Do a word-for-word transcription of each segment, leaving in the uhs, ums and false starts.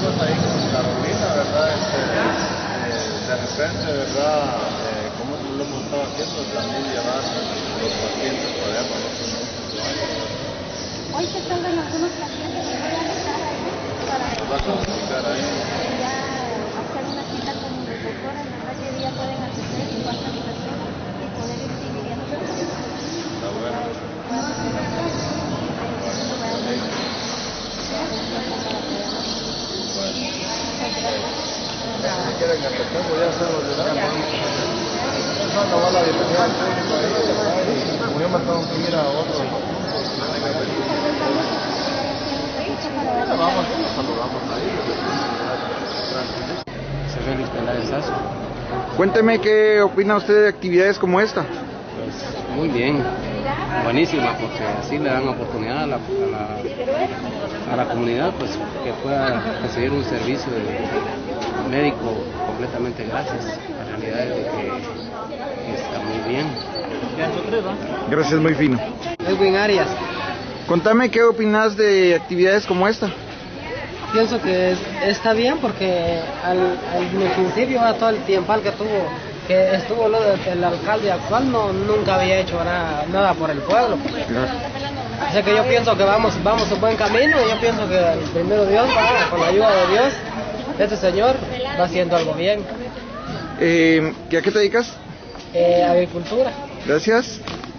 pues ahí con Carolina, ¿verdad? Este, eh, de repente, ¿verdad? Eh, como lo hemos estado haciendo, también llevar los pacientes para allá, para los usuarios. Hoy se salgan algunos pacientes que voy a dejar ahí para ¿Nos vas a explicar ahí? ya hacer una cita con los doctores, ¿verdad? Que día pueden atender y cuántas personas y poder ir dividiendo. Está bueno. Si quieren que empecemos ya se lo dirán. No, no va la bienvenida al público ahí, y como yo me tengo que ir a otro. Vamos, saludamos ahí. Félix Peláez Sazo. Cuénteme qué opina usted de actividades como esta. Pues muy bien, buenísima, porque así le dan oportunidad a la, a la, a la comunidad, pues que pueda recibir un servicio de médico completamente gratis. La realidad es de que está muy bien. Gracias, muy fino. Edwin Arias. Contame qué opinas de actividades como esta. Pienso que es, está bien porque al, al principio, a todo el tiempo que tuvo, que estuvo lo de, el alcalde actual, no nunca había hecho nada, nada por el pueblo. Gracias. Así que yo pienso que vamos vamos un buen camino y yo pienso que el primero Dios, va, con la ayuda de Dios, este señor va haciendo algo bien. Eh, ¿A qué te dedicas? Eh, agricultura. Gracias.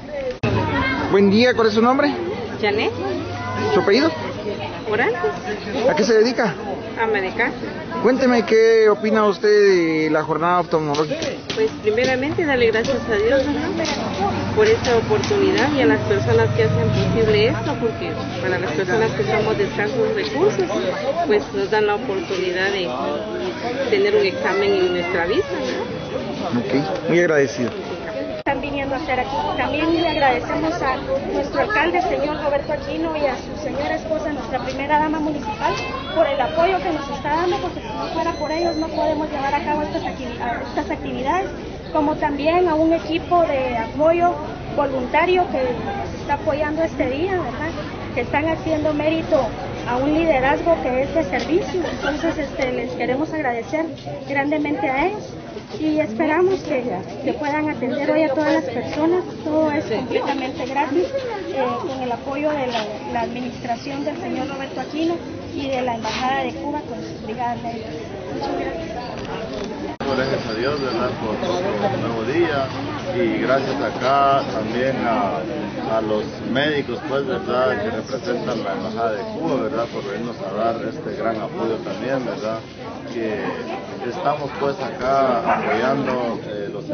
Buen día, ¿cuál es su nombre? Janet, ¿Su apellido? Orantes, ¿A qué se dedica? a medicar. Cuénteme qué opina usted de la jornada oftalmológica. Pues primeramente darle gracias a Dios, ¿verdad? Por esta oportunidad y a las personas que hacen posible esto, porque para las personas que somos de escasos recursos, pues nos dan la oportunidad de tener un examen en nuestra vista, ¿no? Ok, muy agradecido. Están viniendo a hacer aquí. También le agradecemos a nuestro alcalde, señor Roberto Aquino, y a su señora esposa, nuestra primera dama municipal, por el apoyo que nos está dando, porque si no fuera por ellos no podemos llevar a cabo estas, actividades, estas actividades, como también a un equipo de apoyo voluntario que nos está apoyando este día, ¿verdad? Que están haciendo mérito a un liderazgo que es de servicio. Entonces este, les queremos agradecer grandemente a ellos y esperamos que, que puedan atender hoy a todas las personas. Todo es completamente gratis, eh, con el apoyo de la, la administración del señor Roberto Aquino y de la Embajada de Cuba con sus brigadas médicas. Muchas gracias. Gracias a Dios, ¿verdad? Por otro nuevo día, y gracias acá también a, a los médicos, pues, ¿verdad? Que representan la Embajada de Cuba, ¿verdad? Por venirnos a dar este gran apoyo también, ¿verdad? Que estamos pues acá apoyando eh, los,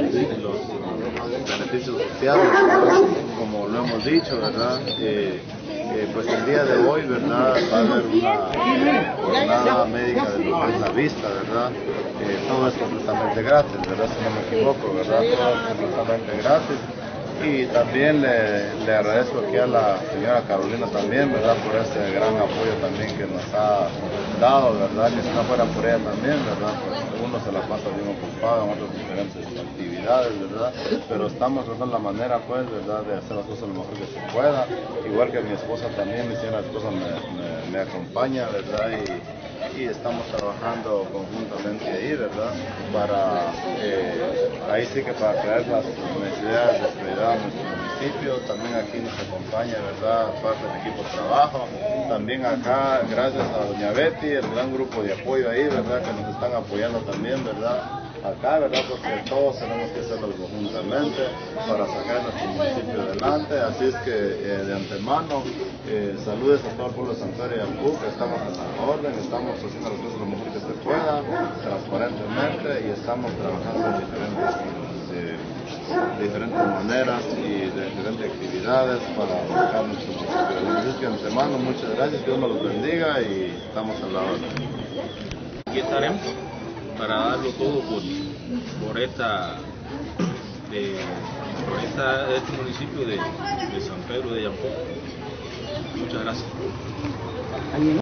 los beneficios sociales, ¿verdad? Como lo hemos dicho, ¿verdad? Eh, Eh, pues el día de hoy, ¿verdad? Va a haber una jornada médica de lo que es la vista, ¿verdad? Eh, todo es completamente gratis, ¿verdad? Si no me equivoco, ¿verdad? Todo es completamente gratis. Y también le, le agradezco aquí a la señora Carolina también, ¿verdad? Por ese gran apoyo también que nos ha dado, ¿verdad? Que si no fuera por ella también, ¿verdad? Pues uno se la pasa bien ocupado en otras diferentes actividades, ¿verdad? Pero estamos tratando la manera, pues, ¿verdad? De hacer las cosas lo mejor que se pueda. Igual que mi esposa también, mi señora esposa me, me, me acompaña, ¿verdad? Y, y estamos trabajando conjuntamente ahí, ¿verdad? Para, eh, ahí sí que para crear las necesidades de prioridad a nuestro municipio. También aquí nos acompaña, ¿verdad? Parte del equipo de trabajo. También acá, gracias a doña Betty, el gran grupo de apoyo ahí, ¿verdad? Que nos están apoyando también, ¿verdad? Acá, ¿verdad? Porque todos tenemos que hacerlo conjuntamente para sacar nuestro municipio adelante. Así es que eh, de antemano, eh, saludes a todo el pueblo de Santuario y Ampú, que estamos en la orden, estamos haciendo las cosas lo mejor que se pueda, transparentemente, y estamos trabajando en diferentes, eh, de diferentes maneras y de diferentes actividades para sacar nuestro municipio. Así es que de antemano, muchas gracias, Dios nos los bendiga y estamos a la orden. Aquí estaremos para darlo todo por, por esta de, por esta, este municipio de, de San Pedro de Yampú. Muchas gracias.